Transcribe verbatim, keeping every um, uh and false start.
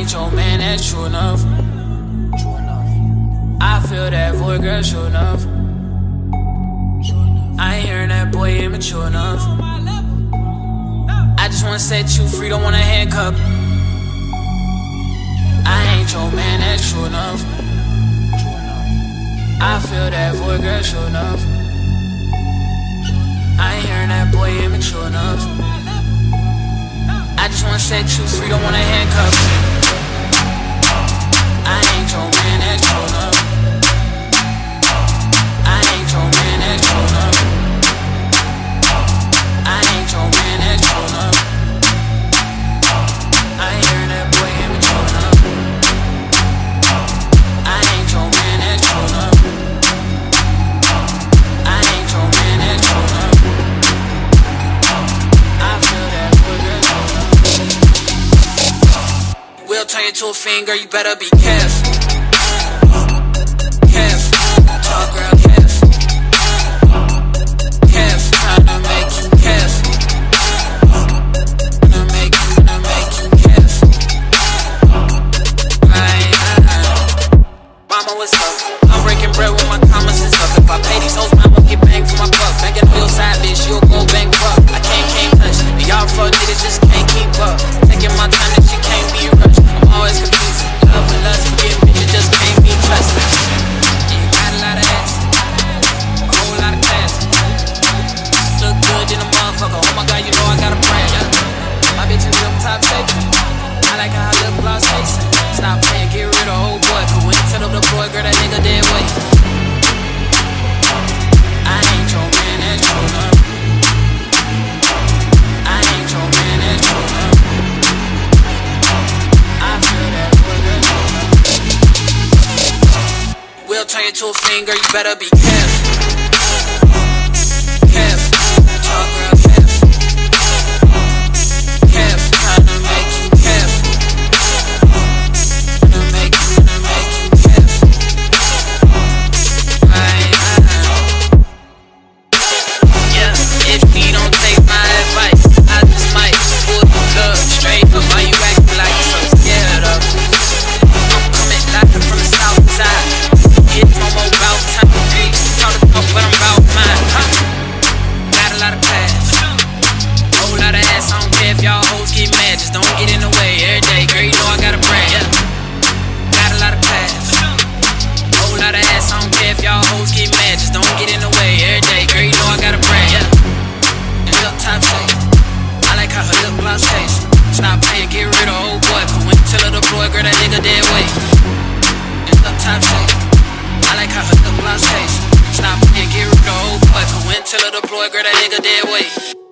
ain't your man, that's true enough. I feel that void, girl, sure enough. I ain't hearing that boy ain't mature enough. I just wanna set you free, don't wanna handcuff. I ain't your man, that's true enough. I feel that void, girl, sure enough. I ain't hearing that boy ain't mature enough. I just wanna set you free, don't wanna handcuff. I ain't your man, that's true enough. I ain't your man, that's true enough. I ain't your man, that's true enough. I ain't hearing that boy ain't mature enough. I ain't your man, that's true enough. I ain't your man, that's true enough. I feel that boy, girl, true enough. We'll turn you to a finger, you better be careful. Careful, talk girl, careful. Careful, tryna make you careful. Gonna make you, gonna make you careful. Right, uh-uh. Mama, what's up? I'm breaking bread with my commas is up. If I pay these hoes, I'ma get banged for my buck. Banging on your side, bitch, you'll go bankrupt. I can't, can't touch. And y'all fuck niggas just can't keep up. Taking my time, that shit can't be rushed. I'm always confused. Love and lust, forget me, it just can't be trusted. Yeah, you got a lot of ass, a whole lot of class. Look good in a motherfucker. Oh my god, you know I got a brand. Yeah. My bitch is real top shape. I like how her lip gloss tastes. Stop playing, get rid of old boy. Cause when you tell up the boy, girl, that nigga dead weight. I ain't your man, that's true enough. I ain't your man, that's true enough. I feel that boy, girl, true enough. We'll turn you to a finger, you better be careful. Careful, talk girl, careful. Careful, tryna make you careful. Gonna make you, gonna make you careful. Right, uh-uh. Yeah, if you don't take my advice, I just might pull the plug straight up. Why you acting like you're so scared of? I'm coming like from the south side. It's almost about time. Hey, talk to talk, but I'm about mine. Huh? Got a lot of class, whole lot of ass. I don't care if y'all hoes get mad, just don't get in the way. Every day, girl, you know I got a brand. Yeah. Got a lot of class, whole lot of ass. I don't care if y'all hoes get mad, just don't get in the way. Every day, girl, you know I got a brand. Yeah. And up top shape, I like how her lip gloss tastes. Stop playing, get rid of old boy. Cause when you tell her the boy, girl, that nigga dead weight. And up top shape, I like how her lip gloss tastes. Stop playing, get rid of old boy. Cause when you tell her the boy, girl, that nigga dead weight.